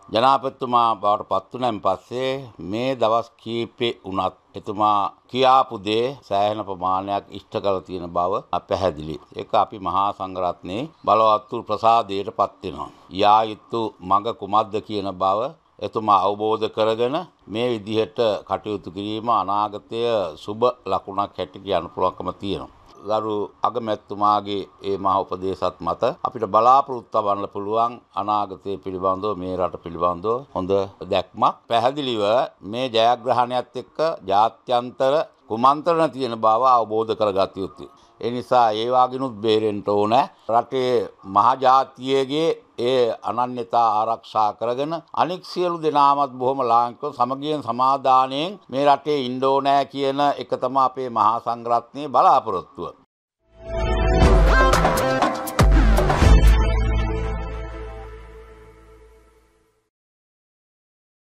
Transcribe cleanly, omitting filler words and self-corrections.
ජනාධිපතිතුමා බවට පත් වුණාන් පස්සේ මේ දවස් කීපේ වුණත් එතුමා කියාපු දේ සෑහෙන ප්‍රමාණයක් ඉෂ්ට කරලා තියෙන බව පැහැදිලි. ඒක අපි මහා සංඝරත්නයේ බලවත් වූ ප්‍රසාදයට පත් වෙනවා. යා යුතු මඟ කුමක්ද කියන බව එතුමා අවබෝධ කරගෙන මේ විදිහට කටයුතු කිරීම අනාගතය සුබ ලකුණක් හැටියට කියන්න පුළුවන්කම තියෙනවා. ගරු අගමැතිතුමාගේ ඒ මහ උපදේශත් මත අපිට බලාපොරොත්තු වන්න පුළුවන් අනාගතය පිළිබඳව මේ රට පිළිබඳව හොඳ දැක්මක්. පැහැදිලිව මේ ජයග්‍රහණයත් එක්ක ජාත්‍යන්තර කුමන්ත්‍රණ තියෙන බව අවබෝධ කරගත යුතුයි. ඒ නිසා ඒ වගේනුත් බේරෙන්න ඕන. රටේ මහජාතියේගේ ඒ අනන්‍යතා ආරක්ෂා කරගෙන අනික් සියලු දෙනාමත් බොහොම ලාංකිකව සමගියෙන් සමාදානයෙන් මේ රටේ ඉන්න ඕනෑ කියන එක තමයි අපේ මහා සංඝරත්නයේ බලාපොරොත්තුව.